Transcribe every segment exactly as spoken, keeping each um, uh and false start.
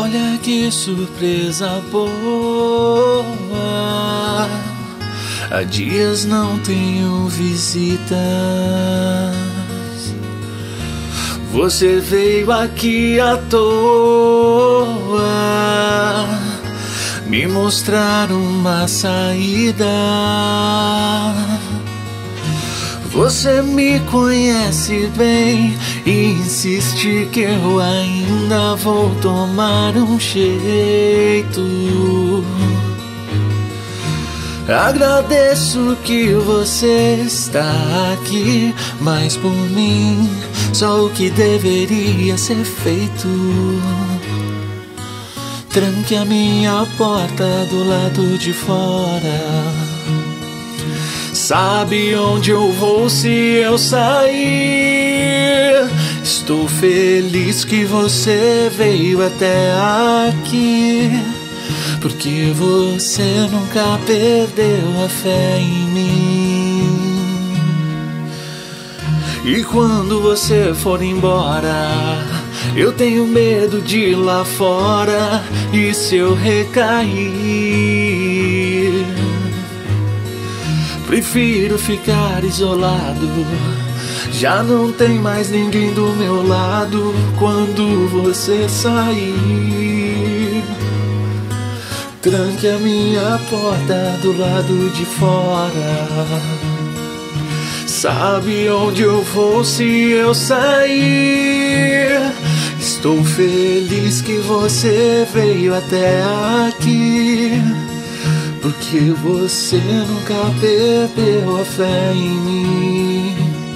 Olha que surpresa boa, há dias não tenho visitas. Você veio aqui à toa me mostrar uma saída. Você me conhece bem e insiste que eu ainda vou tomar um jeito. Agradeço que você está aqui, mas por mim só o que deveria ser feito. Tranque a minha porta do lado de fora. Sabe onde eu vou se eu sair? Estou feliz que você veio até aqui, porque você nunca perdeu a fé em mim. E quando você for embora, eu tenho medo de ir lá fora. E se eu recair, prefiro ficar isolado. Já não tem mais ninguém do meu lado quando você sair. Tranque a minha porta do lado de fora. Sabe onde eu vou se eu sair? Estou feliz que você veio até aqui, porque você nunca perdeu a fé em mim.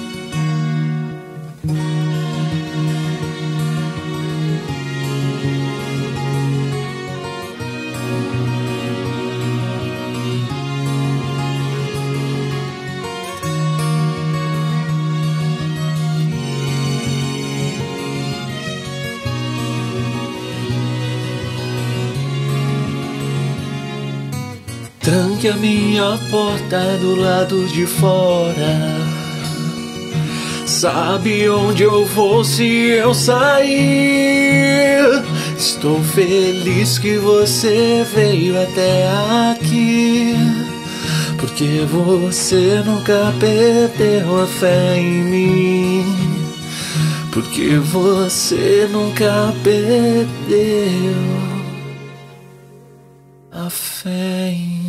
Tranque a minha porta do lado de fora. Sabe onde eu vou se eu sair? Estou feliz que você veio até aqui, porque você nunca perdeu a fé em mim. Porque você nunca perdeu a fé em mim.